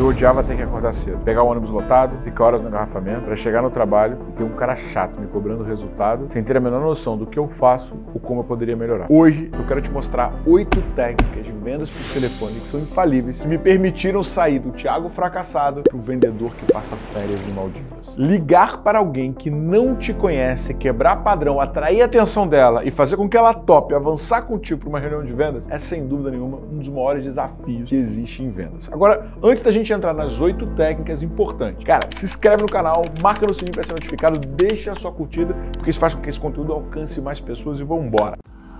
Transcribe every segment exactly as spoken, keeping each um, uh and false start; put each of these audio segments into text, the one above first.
Eu odiava ter que acordar cedo, pegar o ônibus lotado, ficar horas no engarrafamento, para chegar no trabalho e ter um cara chato me cobrando resultado, sem ter a menor noção do que eu faço ou como eu poderia melhorar. Hoje eu quero te mostrar oito técnicas de vendas por telefone que são infalíveis, que me permitiram sair do Thiago fracassado para o vendedor que passa férias em Maldivas. Ligar para alguém que não te conhece, quebrar padrão, atrair a atenção dela e fazer com que ela tope avançar contigo para uma reunião de vendas é, sem dúvida nenhuma, um dos maiores desafios que existe em vendas. Agora, antes da gente entrar nas oito técnicas importantes, cara, se inscreve no canal, marca no sininho para ser notificado, deixa a sua curtida, porque isso faz com que esse conteúdo alcance mais pessoas e vamos embora.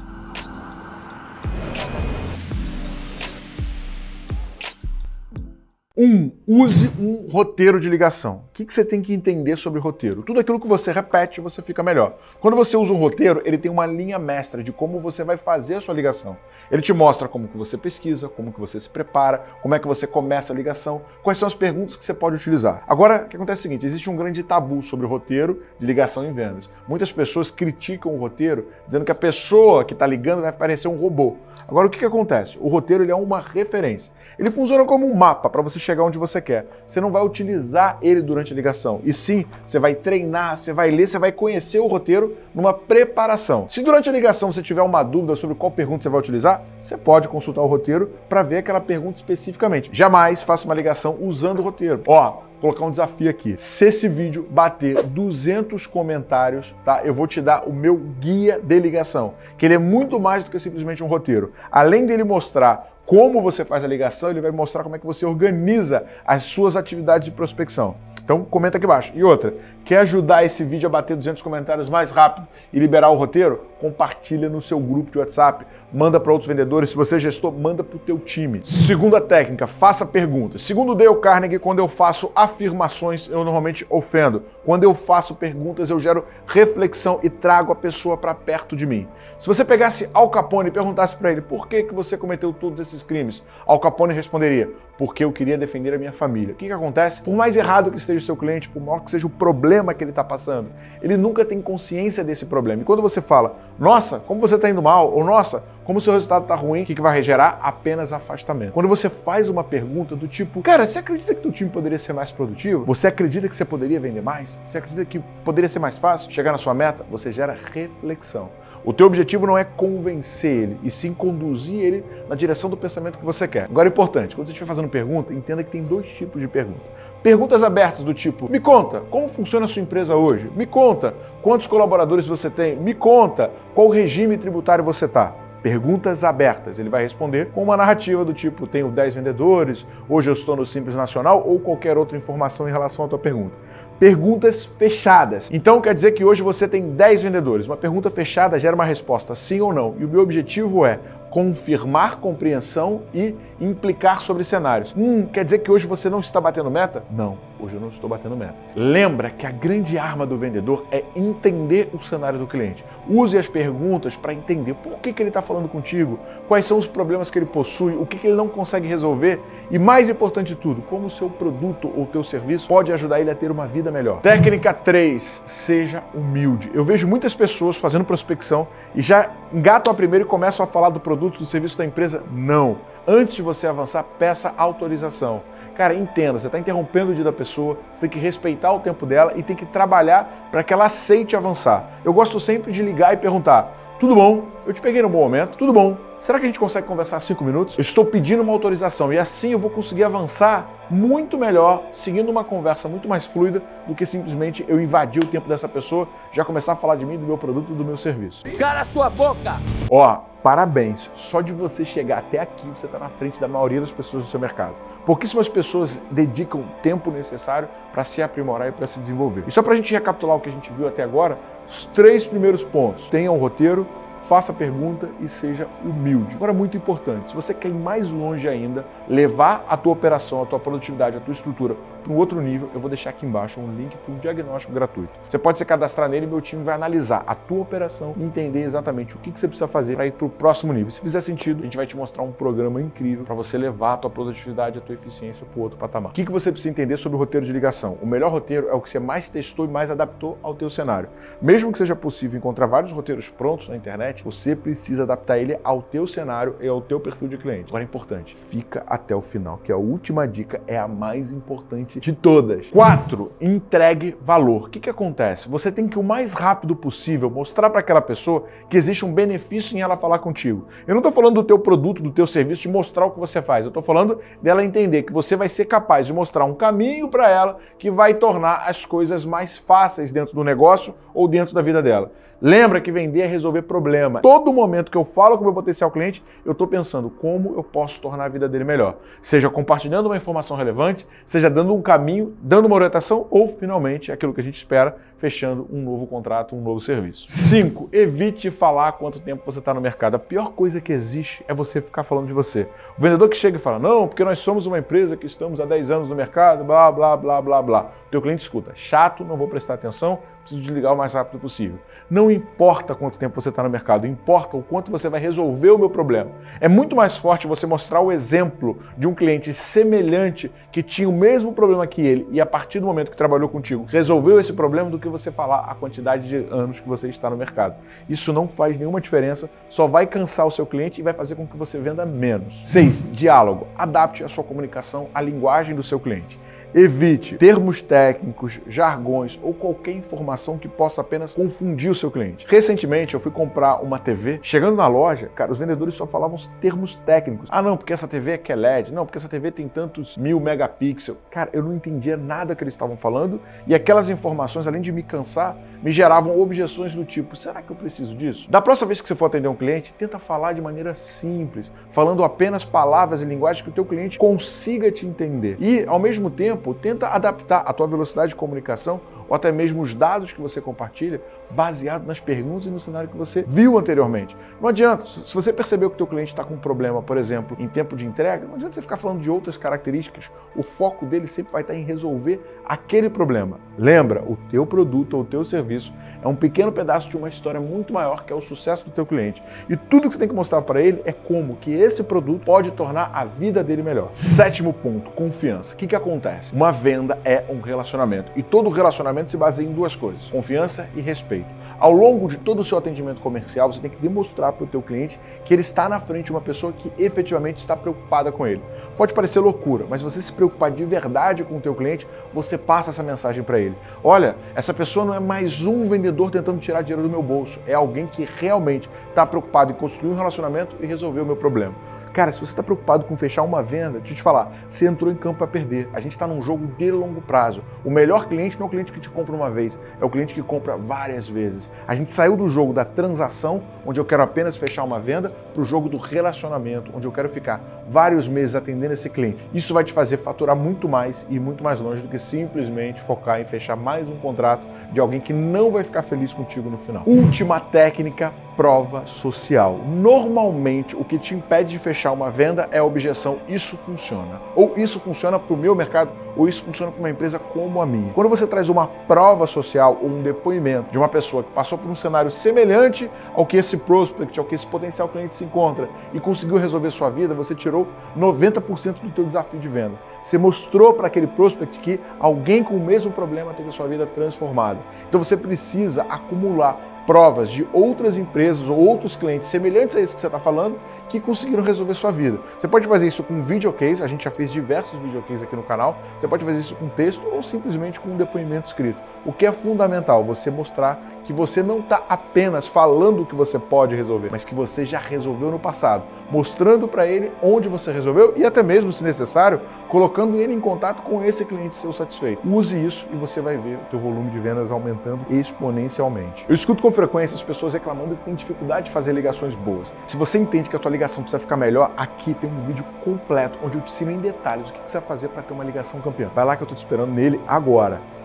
Um, use um roteiro de ligação. O que que você tem que entender sobre roteiro? Tudo aquilo que você repete, você fica melhor. Quando você usa um roteiro, ele tem uma linha mestra de como você vai fazer a sua ligação. Ele te mostra como que você pesquisa, como que você se prepara, como é que você começa a ligação, quais são as perguntas que você pode utilizar. Agora, o que acontece é o seguinte, existe um grande tabu sobre o roteiro de ligação em vendas. Muitas pessoas criticam o roteiro, dizendo que a pessoa que está ligando vai parecer um robô. Agora, o que que acontece? O roteiro ele é uma referência. Ele funciona como um mapa para você chegar onde você quer. Você não vai utilizar ele durante a ligação. E sim, você vai treinar, você vai ler, você vai conhecer o roteiro numa preparação. Se durante a ligação você tiver uma dúvida sobre qual pergunta você vai utilizar, você pode consultar o roteiro para ver aquela pergunta especificamente. Jamais faça uma ligação usando o roteiro. Ó, colocar um desafio aqui. Se esse vídeo bater duzentos comentários, tá? Eu vou te dar o meu guia de ligação, que ele é muito mais do que simplesmente um roteiro. Além dele mostrar como você faz a ligação, ele vai mostrar como é que você organiza as suas atividades de prospecção. Então comenta aqui embaixo. E outra, quer ajudar esse vídeo a bater duzentos comentários mais rápido e liberar o roteiro? Compartilha no seu grupo de WhatsApp, manda para outros vendedores. Se você é gestor, manda para o teu time. Segunda técnica, faça perguntas. Segundo Dale Carnegie, quando eu faço afirmações, eu normalmente ofendo. Quando eu faço perguntas, eu gero reflexão e trago a pessoa para perto de mim. Se você pegasse Al Capone e perguntasse para ele por que que você cometeu todos esses crimes, Al Capone responderia, porque eu queria defender a minha família. O que que acontece? Por mais errado que esteja o seu cliente, por maior que seja o problema que ele está passando, ele nunca tem consciência desse problema. E quando você fala, nossa, como você está indo mal, ou nossa, como o seu resultado está ruim, o que que vai gerar? Apenas afastamento. Quando você faz uma pergunta do tipo, cara, você acredita que o time poderia ser mais produtivo? Você acredita que você poderia vender mais? Você acredita que poderia ser mais fácil chegar na sua meta? Você gera reflexão. O teu objetivo não é convencer ele, e sim conduzir ele na direção do pensamento que você quer. Agora é importante, quando você estiver fazendo pergunta, entenda que tem dois tipos de pergunta. Perguntas abertas do tipo, me conta, como funciona a sua empresa hoje? Me conta, quantos colaboradores você tem? Me conta, qual regime tributário você está? Perguntas abertas. Ele vai responder com uma narrativa do tipo, tenho dez vendedores, hoje eu estou no Simples Nacional, ou qualquer outra informação em relação à tua pergunta. Perguntas fechadas. Então quer dizer que hoje você tem dez vendedores. Uma pergunta fechada gera uma resposta sim ou não. E o meu objetivo é confirmar compreensão e implicar sobre cenários. Hum, quer dizer que hoje você não está batendo meta? Não, hoje eu não estou batendo meta. Lembra que a grande arma do vendedor é entender o cenário do cliente. Use as perguntas para entender por que que ele está falando contigo, quais são os problemas que ele possui, o que que ele não consegue resolver e, mais importante de tudo, como o seu produto ou teu serviço pode ajudar ele a ter uma vida melhor. Técnica três, seja humilde. Eu vejo muitas pessoas fazendo prospecção e já engatam a primeira e começam a falar do produto, do serviço da empresa. Não. Antes de você avançar, peça autorização. Cara, entenda, você está interrompendo o dia da pessoa, você tem que respeitar o tempo dela e tem que trabalhar para que ela aceite avançar. Eu gosto sempre de ligar e perguntar, tudo bom? Eu te peguei no bom momento, tudo bom? Será que a gente consegue conversar cinco minutos? Eu estou pedindo uma autorização e assim eu vou conseguir avançar muito melhor, seguindo uma conversa muito mais fluida do que simplesmente eu invadir o tempo dessa pessoa, já começar a falar de mim, do meu produto, do meu serviço. Cala sua boca! Ó, parabéns! Só de você chegar até aqui, você está na frente da maioria das pessoas do seu mercado. Pouquíssimas pessoas dedicam o tempo necessário para se aprimorar e para se desenvolver. E só para a gente recapitular o que a gente viu até agora, os três primeiros pontos. Tenha um roteiro, faça pergunta e seja humilde. Agora, muito importante, se você quer ir mais longe ainda, levar a tua operação, a tua produtividade, a tua estrutura para um outro nível, eu vou deixar aqui embaixo um link para um diagnóstico gratuito. Você pode se cadastrar nele e meu time vai analisar a tua operação e entender exatamente o que você precisa fazer para ir para o próximo nível. Se fizer sentido, a gente vai te mostrar um programa incrível para você levar a tua produtividade, a tua eficiência para o outro patamar. O que você precisa entender sobre o roteiro de ligação? O melhor roteiro é o que você mais testou e mais adaptou ao teu cenário. Mesmo que seja possível encontrar vários roteiros prontos na internet, você precisa adaptar ele ao teu cenário e ao teu perfil de cliente. Agora é importante, fica até o final, que a última dica é a mais importante de todas. quatro. Entregue valor. O que que acontece? Você tem que o mais rápido possível mostrar para aquela pessoa que existe um benefício em ela falar contigo. Eu não estou falando do teu produto, do teu serviço, de mostrar o que você faz. Eu estou falando dela entender que você vai ser capaz de mostrar um caminho para ela que vai tornar as coisas mais fáceis dentro do negócio ou dentro da vida dela. Lembra que vender é resolver problema. Todo momento que eu falo com o meu potencial cliente, eu estou pensando como eu posso tornar a vida dele melhor. Seja compartilhando uma informação relevante, seja dando um caminho, dando uma orientação ou, finalmente, aquilo que a gente espera, fechando um novo contrato, um novo serviço. cinco. Evite falar quanto tempo você está no mercado. A pior coisa que existe é você ficar falando de você. O vendedor que chega e fala, não, porque nós somos uma empresa que estamos há dez anos no mercado, blá, blá, blá, blá, blá. O teu cliente escuta, chato, não vou prestar atenção, preciso desligar o mais rápido possível. Não importa quanto tempo você está no mercado, importa o quanto você vai resolver o meu problema. É muito mais forte você mostrar o exemplo de um cliente semelhante que tinha o mesmo problema que ele e a partir do momento que trabalhou contigo resolveu esse problema do que você falar a quantidade de anos que você está no mercado. Isso não faz nenhuma diferença, só vai cansar o seu cliente e vai fazer com que você venda menos. seis. Diálogo. Adapte a sua comunicação à linguagem do seu cliente. Evite termos técnicos, jargões ou qualquer informação que possa apenas confundir o seu cliente. Recentemente eu fui comprar uma T V, chegando na loja, cara, os vendedores só falavam os termos técnicos. Ah não, porque essa T V é Q L E D, não, porque essa T V tem tantos mil megapixels. Cara, eu não entendia nada que eles estavam falando e aquelas informações, além de me cansar, me geravam objeções do tipo, será que eu preciso disso? Da próxima vez que você for atender um cliente, tenta falar de maneira simples, falando apenas palavras e linguagem que o teu cliente consiga te entender. E, ao mesmo tempo, tenta adaptar a tua velocidade de comunicação ou até mesmo os dados que você compartilha baseado nas perguntas e no cenário que você viu anteriormente. Não adianta, se você percebeu que o teu cliente está com um problema, por exemplo, em tempo de entrega, não adianta você ficar falando de outras características. O foco dele sempre vai estar em resolver aquele problema. Lembra, o teu produto ou o teu serviço é um pequeno pedaço de uma história muito maior que é o sucesso do teu cliente. E tudo que você tem que mostrar para ele é como que esse produto pode tornar a vida dele melhor. Sétimo ponto, confiança. O que que acontece? Uma venda é um relacionamento e todo relacionamento se baseia em duas coisas, confiança e respeito. Ao longo de todo o seu atendimento comercial, você tem que demonstrar para o teu cliente que ele está na frente de uma pessoa que efetivamente está preocupada com ele. Pode parecer loucura, mas se você se preocupar de verdade com o teu cliente, você passa essa mensagem para ele. Olha, essa pessoa não é mais um vendedor tentando tirar dinheiro do meu bolso, é alguém que realmente está preocupado em construir um relacionamento e resolver o meu problema. Cara, se você está preocupado com fechar uma venda, deixa eu te falar, você entrou em campo para perder. A gente está num jogo de longo prazo. O melhor cliente não é o cliente que te compra uma vez, é o cliente que compra várias vezes. A gente saiu do jogo da transação, onde eu quero apenas fechar uma venda, para o jogo do relacionamento, onde eu quero ficar vários meses atendendo esse cliente. Isso vai te fazer faturar muito mais e muito mais longe do que simplesmente focar em fechar mais um contrato de alguém que não vai ficar feliz contigo no final. Última técnica, prova social. Normalmente, o que te impede de fechar uma venda é a objeção, isso funciona. Ou isso funciona para o meu mercado, ou isso funciona para uma empresa como a minha. Quando você traz uma prova social ou um depoimento de uma pessoa que passou por um cenário semelhante ao que esse prospect, ao que esse potencial cliente se encontra e conseguiu resolver sua vida, você tirou noventa por cento do teu desafio de vendas. Você mostrou para aquele prospect que alguém com o mesmo problema teve a sua vida transformada. Então você precisa acumular provas de outras empresas ou outros clientes semelhantes a esse que você está falando que conseguiram resolver sua vida. Você pode fazer isso com videocase, a gente já fez diversos videocases aqui no canal, você pode fazer isso com texto ou simplesmente com um depoimento escrito. O que é fundamental, você mostrar que você não está apenas falando o que você pode resolver, mas que você já resolveu no passado, mostrando para ele onde você resolveu e até mesmo, se necessário, colocando ele em contato com esse cliente seu satisfeito. Use isso e você vai ver o teu volume de vendas aumentando exponencialmente. Eu escuto com frequência as pessoas reclamando que tem dificuldade de fazer ligações boas. Se você entende que a tua ligação precisa ficar melhor, aqui tem um vídeo completo onde eu te ensino em detalhes o que você vai fazer para ter uma ligação campeã. Vai lá que eu estou te esperando nele agora.